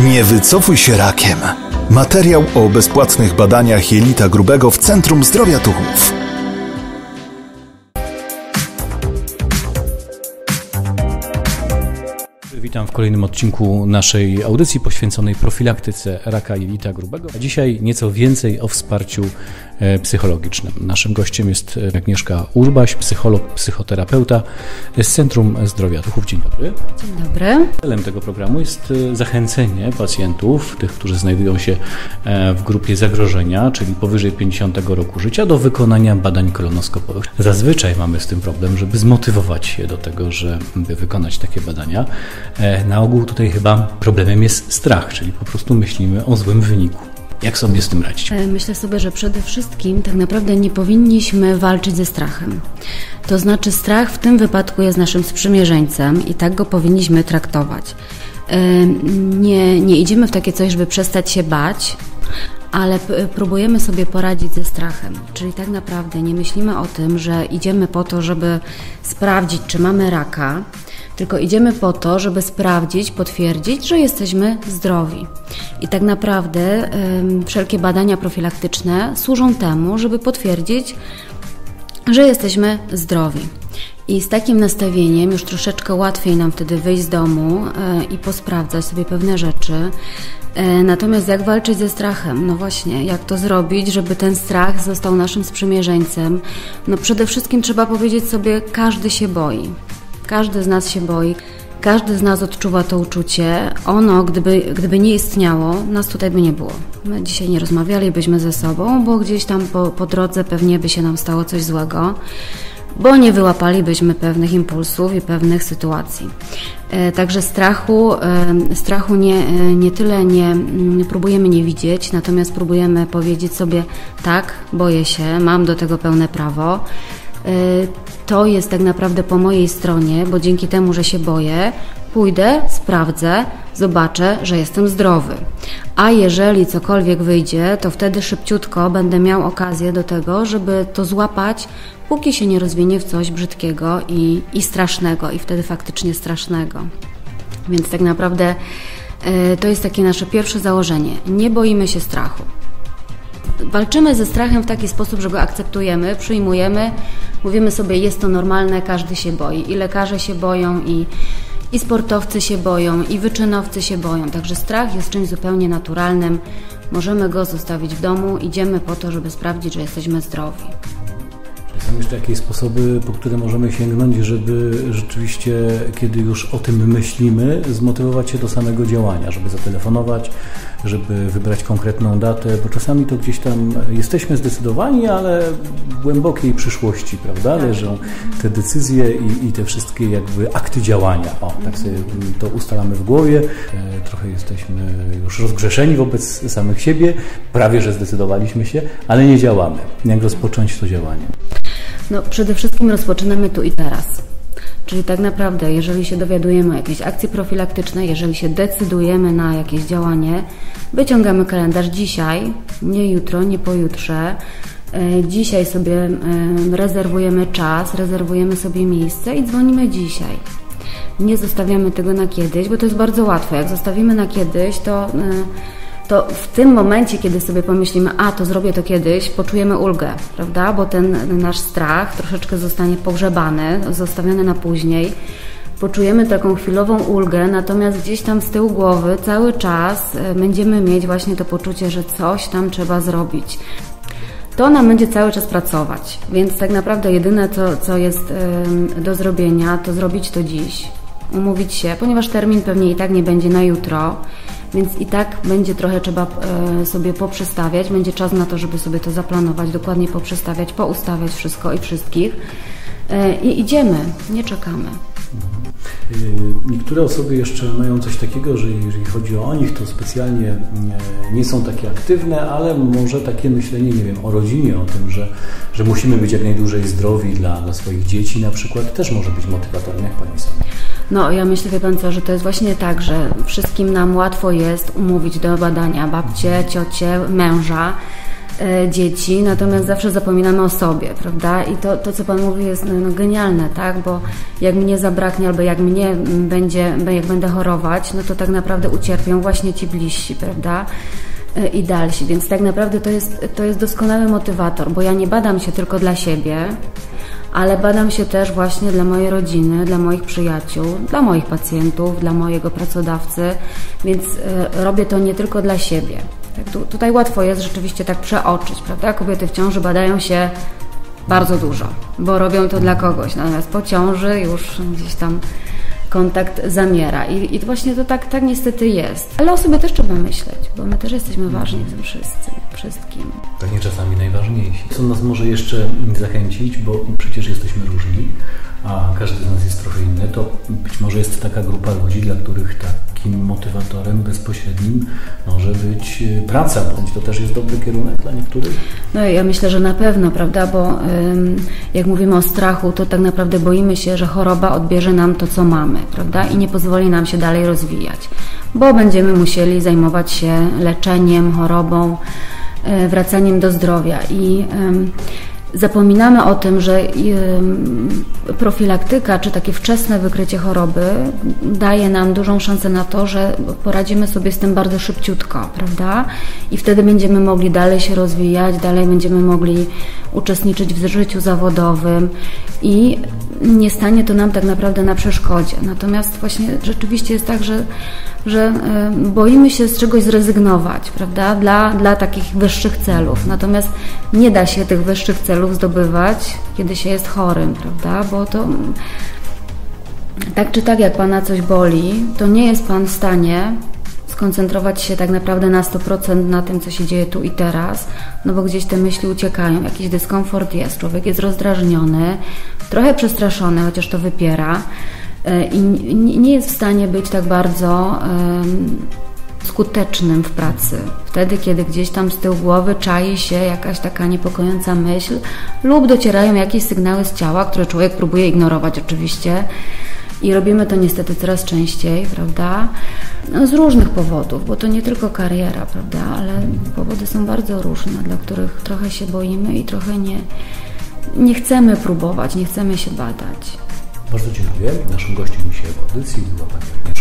Nie wycofuj się rakiem. Materiał o bezpłatnych badaniach jelita grubego w Centrum Zdrowia Tuchów. Witam w kolejnym odcinku naszej audycji poświęconej profilaktyce raka jelita grubego. A dzisiaj nieco więcej o wsparciu psychologicznym. Naszym gościem jest Agnieszka Urbaś, psycholog, psychoterapeuta z Centrum Zdrowia Tuchów. Dzień dobry. Dzień dobry. Celem tego programu jest zachęcenie pacjentów, tych, którzy znajdują się w grupie zagrożenia, czyli powyżej 50 roku życia, do wykonania badań kolonoskopowych. Zazwyczaj mamy z tym problem, żeby zmotywować się do tego, żeby wykonać takie badania. Na ogół tutaj chyba problemem jest strach, czyli po prostu myślimy o złym wyniku. Jak sobie z tym radzić? Myślę sobie, że przede wszystkim tak naprawdę nie powinniśmy walczyć ze strachem. To znaczy strach w tym wypadku jest naszym sprzymierzeńcem i tak go powinniśmy traktować. Nie idziemy w takie coś, żeby przestać się bać, ale próbujemy sobie poradzić ze strachem. Czyli tak naprawdę nie myślimy o tym, że idziemy po to, żeby sprawdzić, czy mamy raka, tylko idziemy po to, żeby sprawdzić, potwierdzić, że jesteśmy zdrowi. I tak naprawdę wszelkie badania profilaktyczne służą temu, żeby potwierdzić, że jesteśmy zdrowi. I z takim nastawieniem już troszeczkę łatwiej nam wtedy wyjść z domu i posprawdzać sobie pewne rzeczy. Natomiast jak walczyć ze strachem? No właśnie, jak to zrobić, żeby ten strach został naszym sprzymierzeńcem? No przede wszystkim trzeba powiedzieć sobie, każdy się boi. Każdy z nas się boi, każdy z nas odczuwa to uczucie. Ono, gdyby nie istniało, nas tutaj by nie było. My dzisiaj nie rozmawialibyśmy ze sobą, bo gdzieś tam po drodze pewnie by się nam stało coś złego, bo nie wyłapalibyśmy pewnych impulsów i pewnych sytuacji. Także strachu nie tyle nie próbujemy nie widzieć, natomiast próbujemy powiedzieć sobie tak, boję się, mam do tego pełne prawo. To jest tak naprawdę po mojej stronie, bo dzięki temu, że się boję, pójdę, sprawdzę, zobaczę, że jestem zdrowy. A jeżeli cokolwiek wyjdzie, to wtedy szybciutko będę miał okazję do tego, żeby to złapać, póki się nie rozwinie w coś brzydkiego i strasznego, i wtedy faktycznie strasznego. Więc tak naprawdę to jest takie nasze pierwsze założenie. Nie boimy się strachu. Walczymy ze strachem w taki sposób, że go akceptujemy, przyjmujemy, mówimy sobie, jest to normalne, każdy się boi. I lekarze się boją, i sportowcy się boją, i wyczynowcy się boją. Także strach jest czymś zupełnie naturalnym. Możemy go zostawić w domu, idziemy po to, żeby sprawdzić, że jesteśmy zdrowi. Są jeszcze jakieś sposoby, po które możemy sięgnąć, żeby rzeczywiście, kiedy już o tym myślimy, zmotywować się do samego działania, żeby zatelefonować, żeby wybrać konkretną datę, bo czasami to gdzieś tam jesteśmy zdecydowani, ale w głębokiej przyszłości, prawda, leżą te decyzje i te wszystkie jakby akty działania. Tak sobie to ustalamy w głowie, trochę jesteśmy już rozgrzeszeni wobec samych siebie, prawie że zdecydowaliśmy się, ale nie działamy. Jak rozpocząć to działanie? No, przede wszystkim rozpoczynamy tu i teraz. Czyli tak naprawdę, jeżeli się dowiadujemy o jakiejś akcji profilaktycznej, jeżeli się decydujemy na jakieś działanie, wyciągamy kalendarz dzisiaj, nie jutro, nie pojutrze. Dzisiaj sobie rezerwujemy czas, rezerwujemy sobie miejsce i dzwonimy dzisiaj. Nie zostawiamy tego na kiedyś, bo to jest bardzo łatwe. Jak zostawimy na kiedyś, to w tym momencie, kiedy sobie pomyślimy, to zrobię to kiedyś, poczujemy ulgę, prawda? Bo ten nasz strach troszeczkę zostanie pogrzebany, zostawiony na później. Poczujemy taką chwilową ulgę, natomiast gdzieś tam z tyłu głowy cały czas będziemy mieć właśnie to poczucie, że coś tam trzeba zrobić. To nam będzie cały czas pracować, więc tak naprawdę jedyne, co jest do zrobienia, to zrobić to dziś. Umówić się, ponieważ termin pewnie i tak nie będzie na jutro, więc i tak będzie trochę trzeba sobie poprzestawiać, będzie czas na to, żeby sobie to zaplanować, dokładnie poprzestawiać, poustawiać wszystko i wszystkich i idziemy, nie czekamy. Niektóre osoby jeszcze mają coś takiego, że jeżeli chodzi o nich, to specjalnie nie są takie aktywne, ale może takie myślenie, nie wiem, o rodzinie, o tym, że musimy być jak najdłużej zdrowi dla swoich dzieci na przykład, też może być motywatorem, jak Pani sądzi? No, ja myślę, wie Pan co, że to jest właśnie tak, że wszystkim nam łatwo jest umówić do badania babcię, ciocię, męża, dzieci, natomiast zawsze zapominamy o sobie, prawda? I to co Pan mówi, jest genialne, tak? Bo jak mnie zabraknie, albo jak jak będę chorować, no to tak naprawdę ucierpią właśnie ci bliżsi, prawda? I dalsi, więc tak naprawdę to jest doskonały motywator, bo ja nie badam się tylko dla siebie, ale badam się też właśnie dla mojej rodziny, dla moich przyjaciół, dla moich pacjentów, dla mojego pracodawcy, więc robię to nie tylko dla siebie. Tak, tutaj łatwo jest rzeczywiście tak przeoczyć, prawda? Kobiety w ciąży badają się bardzo dużo, bo robią to dla kogoś, natomiast po ciąży już gdzieś tam kontakt zamiera i właśnie to tak niestety jest. Ale o sobie też trzeba myśleć, bo my też jesteśmy ważni w tym wszystkim. Pewnie czasami najważniejsi. Co nas może jeszcze zachęcić, bo przecież jesteśmy różni, a każdy z nas jest trochę inny, to być może jest taka grupa ludzi, dla których takim motywatorem bezpośrednim może być praca, bądź to też jest dobry kierunek dla niektórych? No ja myślę, że na pewno, prawda, bo jak mówimy o strachu, to tak naprawdę boimy się, że choroba odbierze nam to, co mamy, prawda, i nie pozwoli nam się dalej rozwijać, bo będziemy musieli zajmować się leczeniem, chorobą, wracaniem do zdrowia i zapominamy o tym, że profilaktyka czy takie wczesne wykrycie choroby daje nam dużą szansę na to, że poradzimy sobie z tym bardzo szybciutko, prawda? I wtedy będziemy mogli dalej się rozwijać, dalej będziemy mogli uczestniczyć w życiu zawodowym i nie stanie to nam tak naprawdę na przeszkodzie. Natomiast właśnie rzeczywiście jest tak, że boimy się z czegoś zrezygnować, prawda? Dla takich wyższych celów. Natomiast nie da się tych wyższych celów zdobywać, kiedy się jest chorym, prawda? Bo to tak czy tak, jak Pana coś boli, to nie jest Pan w stanie skoncentrować się tak naprawdę na 100% na tym, co się dzieje tu i teraz, no bo gdzieś te myśli uciekają, jakiś dyskomfort jest, człowiek jest rozdrażniony, trochę przestraszony, chociaż to wypiera i nie jest w stanie być tak bardzo skutecznym w pracy. Wtedy, kiedy gdzieś tam z tyłu głowy czai się jakaś taka niepokojąca myśl lub docierają jakieś sygnały z ciała, które człowiek próbuje ignorować oczywiście i robimy to niestety coraz częściej, prawda? No, z różnych powodów, bo to nie tylko kariera, prawda? Ale powody są bardzo różne, dla których trochę się boimy i trochę nie chcemy próbować, nie chcemy się badać. Bardzo dziękuję. Naszym gościem dzisiaj w audycji była Pani